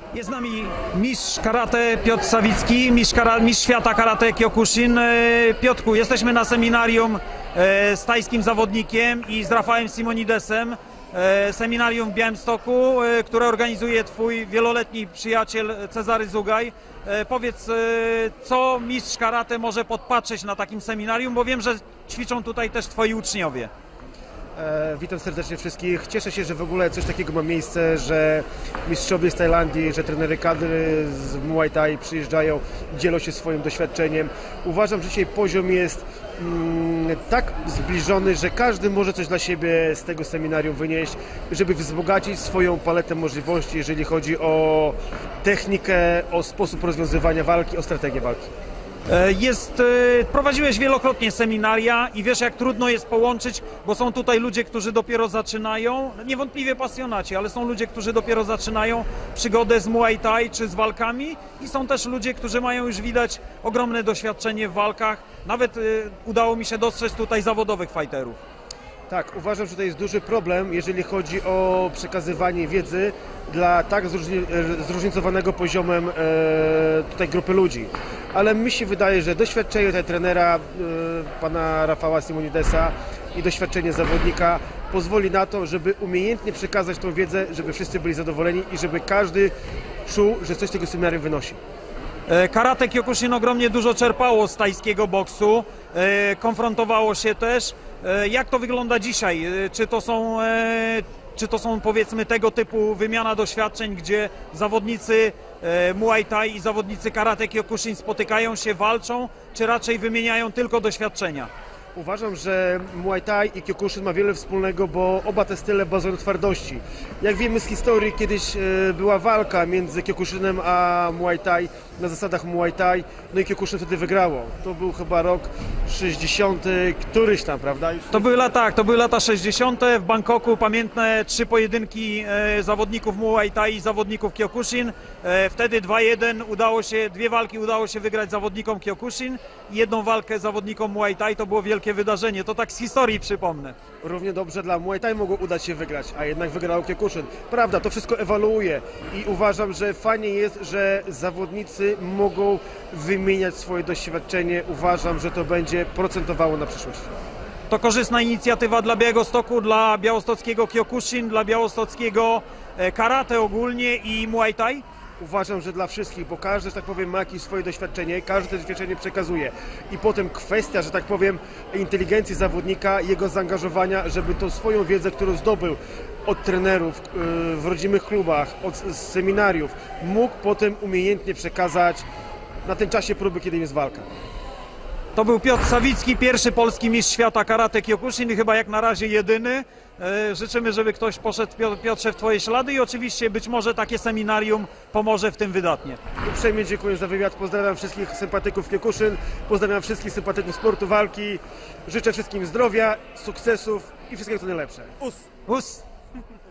Jest z nami mistrz karate Piotr Sawicki, mistrz świata karate Kyokushin. Piotrku, jesteśmy na seminarium z tajskim zawodnikiem i z Rafałem Simonidesem. Seminarium w Białymstoku, które organizuje twój wieloletni przyjaciel Cezary Zugaj. Powiedz, co mistrz karate może podpatrzeć na takim seminarium, bo wiem, że ćwiczą tutaj też twoi uczniowie. Witam serdecznie wszystkich. Cieszę się, że w ogóle coś takiego ma miejsce, że mistrzowie z Tajlandii, że trenery kadry z Muay Thai przyjeżdżają i dzielą się swoim doświadczeniem. Uważam, że dzisiaj poziom jest tak zbliżony, że każdy może coś dla siebie z tego seminarium wynieść, żeby wzbogacić swoją paletę możliwości, jeżeli chodzi o technikę, o sposób rozwiązywania walki, o strategię walki. Prowadziłeś wielokrotnie seminaria i wiesz, jak trudno jest połączyć, bo są tutaj ludzie, którzy dopiero zaczynają, niewątpliwie pasjonaci, ale są ludzie, którzy dopiero zaczynają przygodę z Muay Thai czy z walkami i są też ludzie, którzy mają już widać ogromne doświadczenie w walkach. Nawet udało mi się dostrzec tutaj zawodowych fighterów. Tak, uważam, że to jest duży problem, jeżeli chodzi o przekazywanie wiedzy dla tak zróżnicowanego poziomem tutaj grupy ludzi. Ale mi się wydaje, że doświadczenie tutaj trenera, pana Rafała Simonidesa i doświadczenie zawodnika pozwoli na to, żeby umiejętnie przekazać tą wiedzę, żeby wszyscy byli zadowoleni i żeby każdy czuł, że coś z tego seminarium wynosi. Karate Kyokushin ogromnie dużo czerpało z tajskiego boksu, konfrontowało się też. Jak to wygląda dzisiaj? Czy to są powiedzmy tego typu wymiana doświadczeń, gdzie zawodnicy Muay Thai i zawodnicy Karate Kyokushin spotykają się, walczą, czy raczej wymieniają tylko doświadczenia? Uważam, że Muay Thai i Kyokushin ma wiele wspólnego, bo oba te style bazują na twardości. Jak wiemy z historii, kiedyś była walka między Kyokushinem a Muay Thai na zasadach Muay Thai, no i Kyokushin wtedy wygrało. To był chyba rok 60, któryś tam, prawda? To były lata 60. w Bangkoku, pamiętne 3 pojedynki zawodników Muay Thai i zawodników Kyokushin. Wtedy 2-1 2 walki udało się wygrać zawodnikom Kyokushin i 1 walkę zawodnikom Muay Thai. To było wielkie wydarzenie, to tak z historii przypomnę. Równie dobrze dla Muay Thai mogło udać się wygrać, a jednak wygrał Kyokushin. Prawda, to wszystko ewoluuje i uważam, że fajnie jest, że zawodnicy mogą wymieniać swoje doświadczenie. Uważam, że to będzie procentowało na przyszłość. To korzystna inicjatywa dla Białegostoku, dla białostockiego Kyokushin, dla białostockiego karate ogólnie i Muay Thai? Uważam, że dla wszystkich, bo każdy, że tak powiem, ma jakieś swoje doświadczenie, każdy to doświadczenie przekazuje. I potem kwestia, że tak powiem, inteligencji zawodnika, jego zaangażowania, żeby tą swoją wiedzę, którą zdobył od trenerów w rodzimych klubach, od seminariów, mógł potem umiejętnie przekazać na tym czasie próby, kiedy jest walka. To był Piotr Sawicki, pierwszy polski mistrz świata karate Kyokushin i chyba jak na razie jedyny. Życzymy, żeby ktoś poszedł, Piotrze, w twoje ślady i oczywiście być może takie seminarium pomoże w tym wydatnie. Uprzejmie dziękuję za wywiad, pozdrawiam wszystkich sympatyków Kyokushin, pozdrawiam wszystkich sympatyków sportu walki, życzę wszystkim zdrowia, sukcesów i wszystkiego co najlepsze. Us!